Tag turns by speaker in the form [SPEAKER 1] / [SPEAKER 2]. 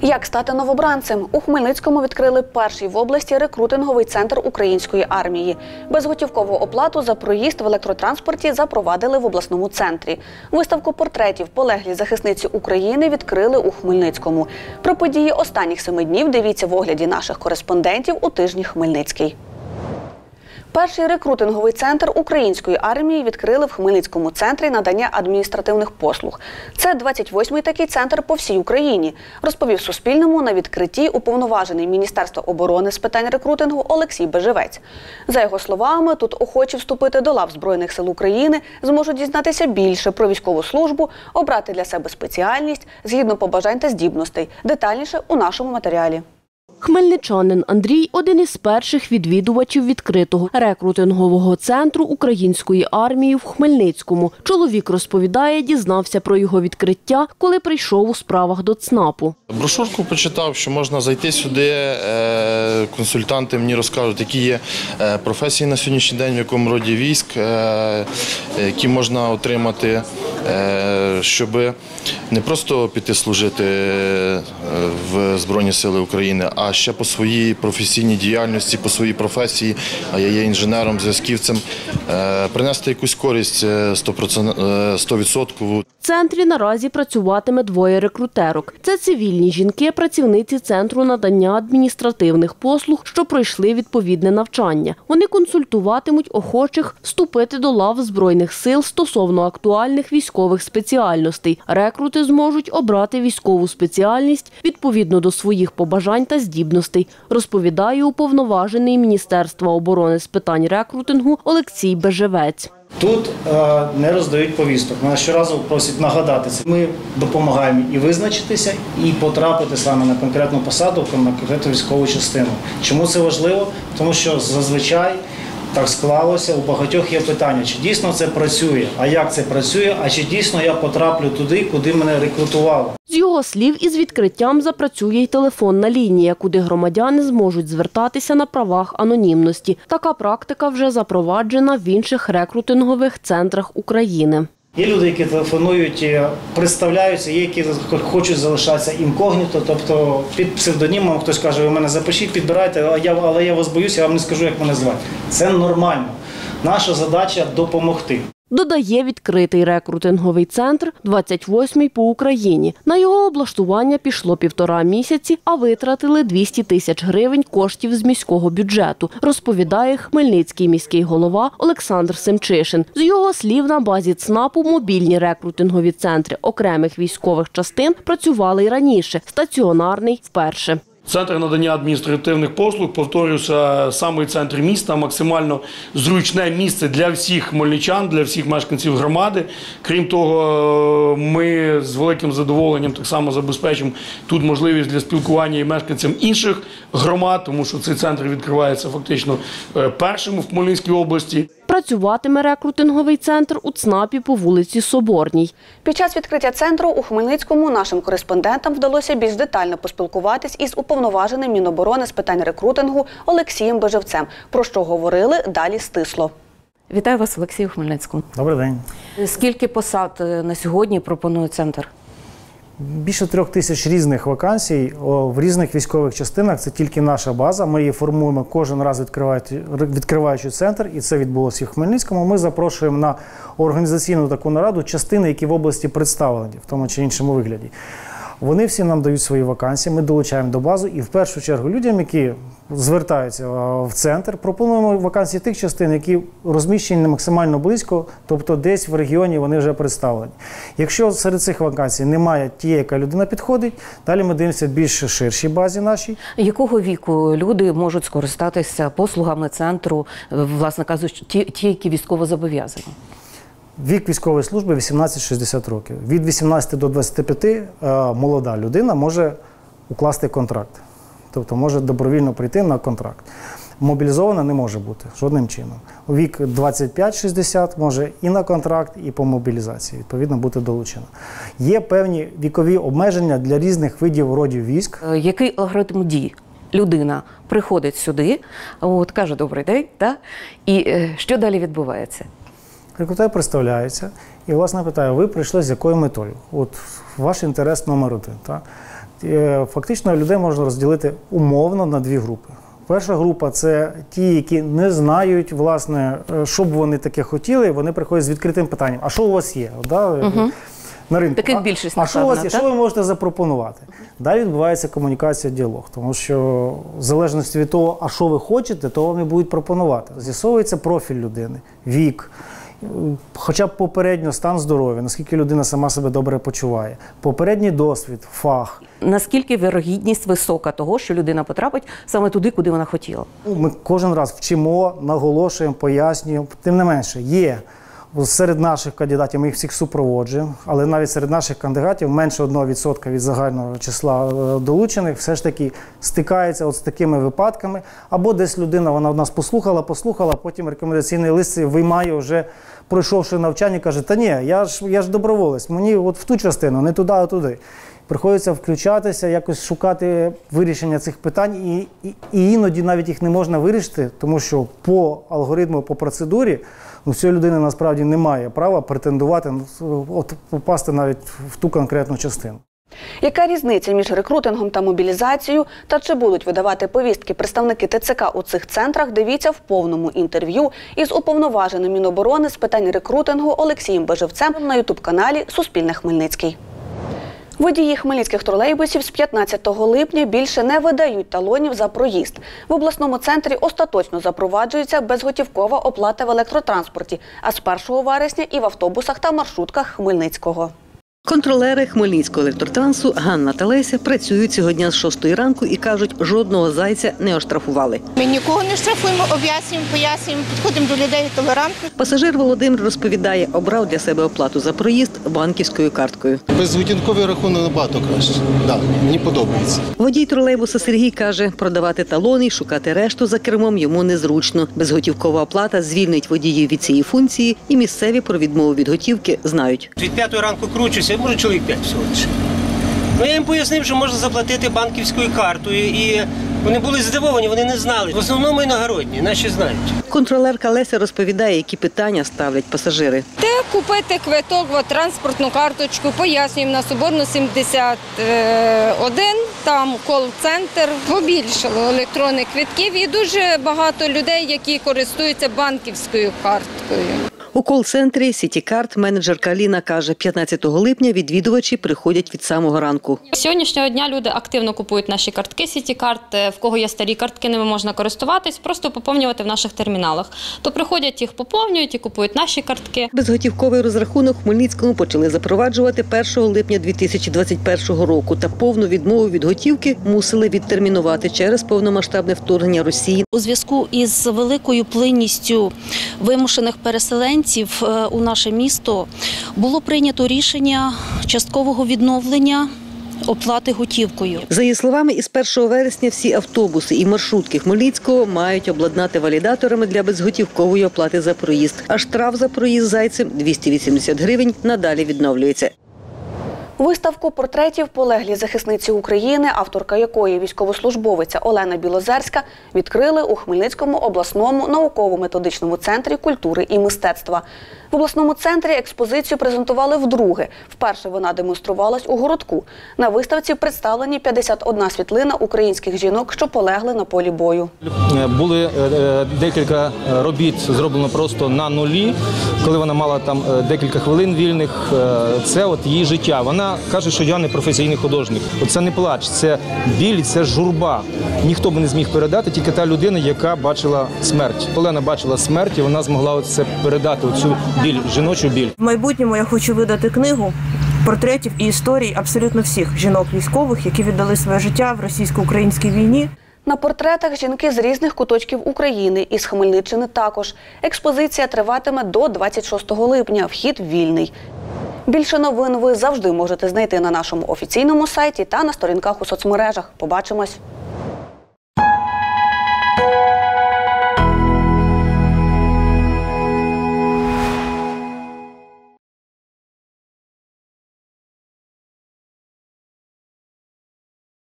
[SPEAKER 1] Як стати новобранцем? У Хмельницькому відкрили перший в області рекрутинговий центр української армії. Безготівкову оплату за проїзд в електротранспорті запровадили в обласному центрі. Виставку портретів «Полеглі захисниці України» відкрили у Хмельницькому. Про події останніх 7 днів дивіться в огляді наших кореспондентів у тижні «Хмельницький». Перший рекрутинговий центр української армії відкрили в Хмельницькому центрі надання адміністративних послуг. Це 28-й такий центр по всій Україні, розповів Суспільному на відкритті уповноважений Міністерства оборони з питань рекрутингу Олексій Бежевець. За його словами, тут охочі вступити до лав Збройних сил України зможуть дізнатися більше про військову службу, обрати для себе спеціальність згідно побажань та здібностей. Детальніше у нашому матеріалі.
[SPEAKER 2] Хмельничанин Андрій – один із перших відвідувачів відкритого рекрутингового центру української армії в Хмельницькому. Чоловік розповідає, дізнався про його відкриття, коли прийшов у справах до ЦНАПу.
[SPEAKER 3] Брошурку почитав, що можна зайти сюди, консультанти мені розкажуть, які є професії на сьогоднішній день, в якому роді військ, які можна отримати, щоб не просто піти служити в Збройні Сили України, а ще по своїй професійній діяльності, по своїй професії, а я є інженером, зв'язківцем, принести якусь користь 100%.
[SPEAKER 2] В центрі наразі працюватиме 2 рекрутерок. Це цивільні жінки, працівниці Центру надання адміністративних послуг, що пройшли відповідне навчання. Вони консультуватимуть охочих вступити до лав Збройних сил стосовно актуальних військових спеціальностей. Рекрути зможуть обрати військову спеціальність відповідно до своїх побажань та здібностей, розповідає уповноважений Міністерства оборони з питань рекрутингу Олексій Бежевець.
[SPEAKER 4] Тут не роздають повісток. Мене щоразу просять нагадати це. Ми допомагаємо і визначитися, і потрапити саме на конкретну посаду, на конкретну військову частину. Чому це важливо? Тому що зазвичай так склалося, у багатьох є питання, чи дійсно це працює, а як це працює, а чи дійсно я потраплю туди, куди мене рекрутували.
[SPEAKER 2] З його слів, із відкриттям запрацює й телефонна лінія, куди громадяни зможуть звертатися на правах анонімності. Така практика вже запроваджена в інших рекрутингових центрах України.
[SPEAKER 4] Є люди, які телефонують, представляються, є, які хочуть залишатися інкогніто, тобто під псевдонімом хтось каже, ви мене запишіть, підбирайте, але я вас боюся, я вам не скажу, як мене звати. Це нормально. Наша задача – допомогти.
[SPEAKER 2] Додає відкритий рекрутинговий центр 28-й по Україні. На його облаштування пішло 1,5 місяці, а витратили 200 тисяч гривень коштів з міського бюджету, розповідає хмельницький міський голова Олександр Семчишин. З його слів, на базі ЦНАПу мобільні рекрутингові центри окремих військових частин працювали й раніше, стаціонарний – вперше.
[SPEAKER 5] Центр надання адміністративних послуг, повторюся, саме центр міста, максимально зручне місце для всіх хмельничан, для всіх мешканців громади. Крім того, ми з великим задоволенням так само забезпечимо тут можливість для спілкування і мешканцям інших громад, тому що цей центр відкривається фактично першим в Хмельницькій області.
[SPEAKER 2] Працюватиме рекрутинговий центр у ЦНАПі по вулиці Соборній.
[SPEAKER 1] Під час відкриття центру у Хмельницькому нашим кореспондентам вдалося більш детально поспілкуватись із уповноваженим Міноборони з питань рекрутингу Олексієм Бежевцем. Про що говорили, далі стисло.
[SPEAKER 6] Вітаю вас, Олексій, у Хмельницькому.
[SPEAKER 4] Добрий день.
[SPEAKER 6] Скільки посад на сьогодні пропонує центр?
[SPEAKER 4] Більше 3000 різних вакансій в різних військових частинах. Це тільки наша база. Ми її формуємо кожен раз, відкриваючи центр, і це відбулося і в Хмельницькому. Ми запрошуємо на організаційну таку нараду частини, які в області представлені в тому чи іншому вигляді. Вони всі нам дають свої вакансії, ми долучаємо до бази і в першу чергу людям, які звертаються в центр, пропонуємо вакансії тих частин, які розміщені максимально близько, тобто десь в регіоні вони вже представлені. Якщо серед цих вакансій немає тієї, яка людина підходить, далі ми дивимося в більш ширшій базі нашій.
[SPEAKER 6] Якого віку люди можуть скористатися послугами центру, власне кажучи, ті, які військово зобов'язані?
[SPEAKER 4] Вік військової служби 18-60 років. Від 18 до 25 молода людина може укласти контракт. Тобто може добровільно прийти на контракт. Мобілізована не може бути жодним чином. У вік 25-60 може і на контракт, і по мобілізації, відповідно, бути долучена. Є певні вікові обмеження для різних видів родів військ.
[SPEAKER 6] Який алгоритм дій? Людина приходить сюди, каже «добрий день», і що далі відбувається?
[SPEAKER 4] Рекрутер представляється і, власне, питає, ви прийшли з якою метою? От ваш інтерес номер 1. Фактично людей можна розділити умовно на дві групи. Перша група – це ті, які не знають, власне, що б вони таке хотіли, вони приходять з відкритим питанням. А що у вас є? На ринку.
[SPEAKER 6] Таких більшість,
[SPEAKER 4] а що у вас є?
[SPEAKER 6] так?
[SPEAKER 4] Що ви можете запропонувати? Далі відбувається комунікація, діалог. Тому що в залежності від того, а що ви хочете, то вони будуть пропонувати. З'ясовується профіль людини, вік, хоча б попередньо стан здоров'я, наскільки людина сама себе добре почуває, попередній досвід, фах.
[SPEAKER 6] Наскільки вірогідність висока того, що людина потрапить саме туди, куди вона хотіла?
[SPEAKER 4] Ми кожен раз вчимо, наголошуємо, пояснюємо. Тим не менше, є серед наших кандидатів, ми їх всіх супроводжуємо, але навіть серед наших кандидатів менше 1% від загального числа долучених все ж таки стикається з такими випадками. Або десь людина, вона в нас послухала, потім рекомендаційний лист виймає вже, пройшовши навчання, каже, та ні, я ж доброволець, мені от в ту частину, не туди, а туди. Приходиться включатися, якось шукати вирішення цих питань, і іноді навіть їх не можна вирішити, тому що по алгоритму, по процедурі, цієї людини насправді немає права претендувати, попасти навіть в ту конкретну частину.
[SPEAKER 1] Яка різниця між рекрутингом та мобілізацією, та чи будуть видавати повістки представники ТЦК у цих центрах, дивіться в повному інтерв'ю із уповноваженим Міноборони з питань рекрутингу Олексієм Бежевцем на ютуб-каналі «Суспільне Хмельницький». Водії хмельницьких тролейбусів з 15 липня більше не видають талонів за проїзд. В обласному центрі остаточно запроваджується безготівкова оплата в електротранспорті, а з 1 вересня і в автобусах та маршрутках Хмельницького.
[SPEAKER 7] Контролери Хмельницького електротрансу Ганна та Леся працюють цього дня з 6 ранку і кажуть, жодного зайця не оштрафували.
[SPEAKER 8] Ми нікого не штрафуємо, об'яснюємо, пояснюємо, підходимо до людей толерантно.
[SPEAKER 7] Пасажир Володимир розповідає, обрав для себе оплату за проїзд банківською карткою.
[SPEAKER 9] Безготівковий рахунок набагато краще. Так, мені подобається.
[SPEAKER 7] Водій тролейбуса Сергій каже, продавати талони і шукати решту за кермом йому незручно. Безготівкова оплата звільнить водіїв від цієї функції, і місцеві про відмову від готівки знають.
[SPEAKER 10] Від 5 ранку кручуся, може чоловік 5 всього лише. Ну, я їм пояснив, що можна заплатити банківською картою, і вони були здивовані, вони не знали. В основному іногородні, наші знають.
[SPEAKER 7] Контролерка Леся розповідає, які питання ставлять пасажири.
[SPEAKER 11] Де купити квиток, транспортну карточку, пояснюємо на Соборну 71, там кол-центр. Побільшало електронних квитків і дуже багато людей, які користуються банківською карткою.
[SPEAKER 7] У кол-центрі «Сітікарт» менеджерка Аліна каже, 15 липня відвідувачі приходять від самого ранку.
[SPEAKER 12] З сьогоднішнього дня люди активно купують наші картки «Сітікарт». В кого є старі картки, ними можна користуватись, просто поповнювати в наших терміналах. То приходять, їх поповнюють і купують наші картки.
[SPEAKER 7] Безготівковий розрахунок в Хмельницькому почали запроваджувати 1 липня 2021 року. Та повну відмову від готівки мусили відтермінувати через повномасштабне вторгнення Росії.
[SPEAKER 13] У зв'язку із великою плинністю вимушених переселенців у наше місто було прийнято рішення часткового відновлення оплати готівкою.
[SPEAKER 7] За її словами, із 1 вересня всі автобуси і маршрутки Хмельницького мають обладнати валідаторами для безготівкової оплати за проїзд. А штраф за проїзд зайцем 280 гривень надалі відновлюється.
[SPEAKER 1] Виставку портретів полеглі захисниці України, авторка якої військовослужбовиця Олена Білозерська, відкрили у Хмельницькому обласному науково-методичному центрі культури і мистецтва. В обласному центрі експозицію презентували вдруге. Вперше вона демонструвалась у городку. На виставці представлені 51 світлина українських жінок, що полегли на полі бою.
[SPEAKER 14] Були декілька робіт зроблено просто на нулі, коли вона мала там декілька хвилин вільних. Це от її життя. Вона каже, що я не професійний художник. Це не плач, це біль, це журба. Ніхто б не зміг передати, тільки та людина, яка бачила смерть. Олена бачила смерть, і вона змогла це передати, оцю біль, жіночу біль.
[SPEAKER 15] В майбутньому я хочу видати книгу портретів і історій абсолютно всіх жінок-військових, які віддали своє життя в російсько-українській війні.
[SPEAKER 1] На портретах жінки з різних куточків України і з Хмельниччини також. Експозиція триватиме до 26 липня. Вхід вільний. Більше новин ви завжди можете знайти на нашому офіційному сайті та на сторінках у соцмережах. Побачимось!